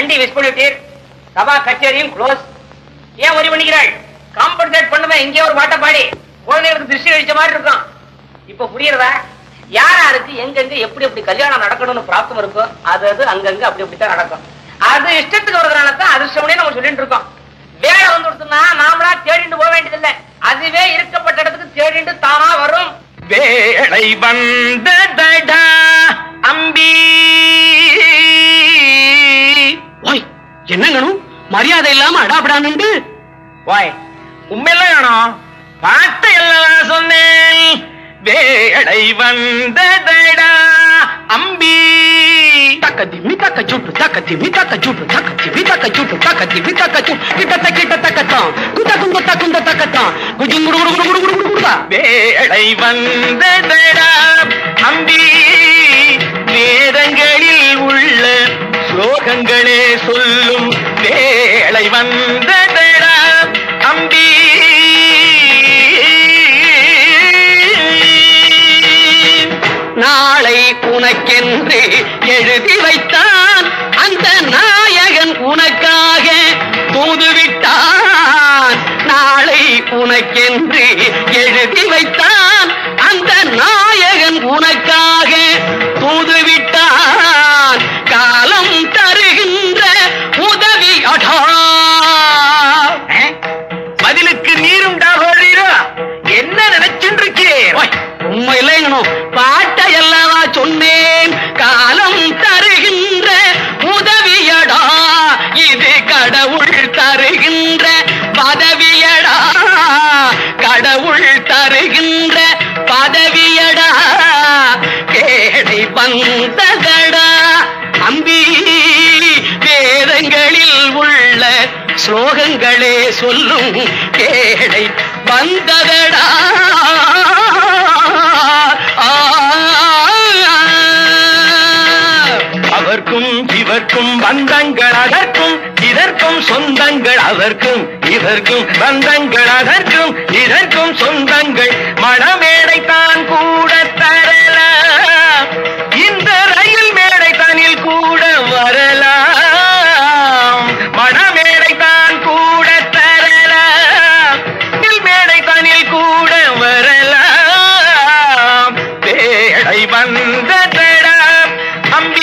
வண்டி மிஸ் பண்ணிட்டீர். சபா கச்சேரியும் க்ளோஸ். ஏன் ஒரி பண்ணிக்கிறாள்? காம்பன்சேட் பண்ணுவேன். இங்கே ஒரு பாட்டை பாடி குழந்தைகளுக்கு திருஷ்டி அடிச்ச மாதிரி இருக்கும். இப்ப புரியுறதா? யாராருக்கு எங்கெங்க எப்படி எப்படி கல்யாணம் நடக்கணும்னு பிராப்தம் இருக்கோ அது அங்கங்க அப்படி அப்படித்தான் நடக்கும். அது இஷ்டத்துக்கு வருதுனால தான் அதிர்ஷ்டம்னே நம்ம சொல்லிட்டு இருக்கோம். வேலை வந்து கொடுத்தோம்னா நாமளா தேடிட்டு போக வேண்டியதில்லை. அதுவே இருக்கப்பட்ட இடத்துக்கு தேடிட்டு தானா வரும். வேளை வந்ததடா அம்பி. ஓய் என்னங்கணும் மரியாதை இல்லாம அடாபடான்னு ஓய் உண்மையெல்லாம் வேணும். பாட்டை எல்லாம் சொன்னேன். வேளை வந்ததடா அம்பி. தக்கதிமி தக்க சுட்டு தக்கதிமி தக்க சுட்டு தக்கதிமி தக்க சுட்டு தக்கதிமி தக்க சுட்டு கிட்ட கிட்ட தக்கத்தான் குத குந்த குந்த தக்கத்தான் குஜுங்குடு குடு குடு குடு குடு குடுடா. வேளை வந்ததடா அம்பி. வேதங்களில் உள்ள ஸ்லோகங்களே சொல்லும் வேளை வந்ததடா அம்பி. நாளை உனக்கென்று எழுதி வைத்தான் அந்த நாயகன் உனக்காக தூதுவிட்டான். நாளை உனக்கென்று எழுதி வைத்தான் அந்த நாயகன் உனக்காக தூதுவிட்டான். காலம் தருகின்ற உதவி அடா. பதிலுக்கு நீரும் டாகோழீரா என்ன நினைச்சுட்டு இருக்கேன்? உண்மை இல்லைங்கணும். பாட்டை எல்லாம் சொன்னேன். காலம் தருகின்ற உதவியடா இது கடவுள் தருகின்ற பதவியடா. கடவுள் தருகின்ற பதவியடா. கேடை வந்ததடா அம்பி. வேதங்களில் உள்ள ஸ்லோகங்களே சொல்லும் கேடை வந்ததடா. அவர்க்கும் இவர்க்கும் பந்தங்கள் அதற்கும் இதற்கும் சொந்தங்கள். அவர்க்கும் இதற்கும் பந்தங்கள் அதற்கும் இதற்கும் சொந்தங்கள். மணமேடை தான் கூட தரலாம். இந்த ரயில் மேடை தனில் கூட வரலாம். மணமேடை தான் கூட தரலாம். மேடை தனில் கூட வரலாம். வேடை வந்ததடா அம்பி.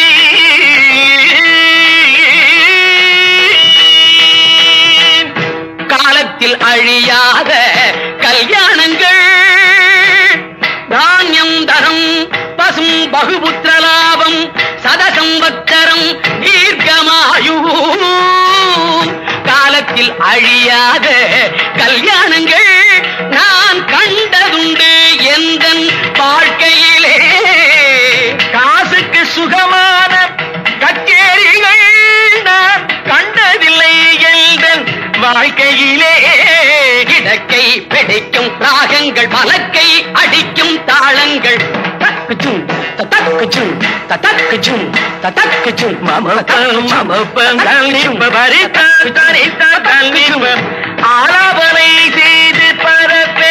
காலத்தில் அழியாத கல்யாணங்கள் தானியம் தரம் பசும் பகுபுத்திர லாபம் சதசம்பத்தரம் தீர்க்கமாயு. காலத்தில் அழியாத கல்யாணங்கள் நான் கண்டதுண்டு எந்தன் வாழ்க்கையிலே. காசுக்கு சுகமான கச்சேரிகள் நான் கண்டதில்லை எந்தன் வாழ்க்கையிலே. இடக்கை பிடிக்கும் ராகங்கள் மலக்கை அடிக்கும் தாளங்கள். தக்குச்சும் தக்குச்சும் தக்குச்சும் தக்குச்சும் ஆலாபனை செய்து பரப்பே.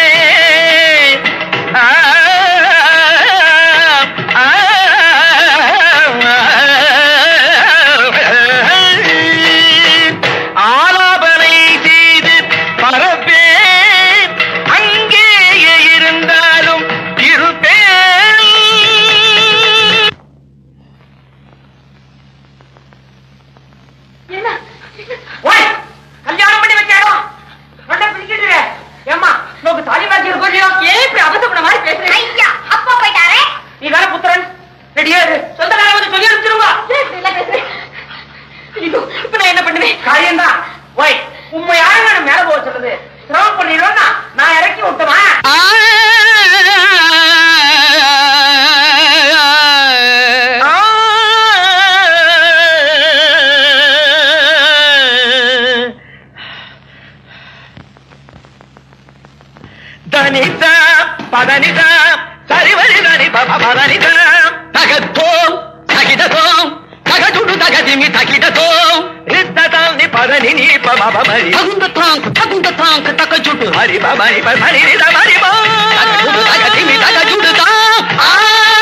ஆலாபனை செய்து பரப்பே. அங்கேயே இருந்தாலும் இருப்பேன். கல்யாணம் பண்ணி வச்சாடும் பிடிக்கிட்டு ஏமா நோக்கு தாலி பாக்கி இருக்கோ ஏன் இப்படி அவசப்பட மாதிரி பேசுறேன்? ஐயா அப்பா போயிட்டாரே. நீ தானே புத்திரன். ரெடியா சொந்தக்கார வந்து சொல்லி அனுப்பிச்சிருவா. இப்ப நான் என்ன பண்ணுவேன்? காரியம்தான். ஓய் உண்மை யாருங்க மேல போக சொல்றது? சிரமம் பண்ணிடுவோம்னா நான் இறக்கி விட்டுமா? தனிதா பதனிதா சரிவரி தனி பதனிதா. தகத்தோம் தகிதத்தோம் தகதுடு தகதிமி தகிதத்தோம் ரித்ததாம் நி பதனி நீ பமபமரி. தகுந்தத்தாங் தகச்சுட்டு ஹரி பமரி பமரி ரித மரி பா. தகதுடு தகதிமி தகஜுடுதாம்.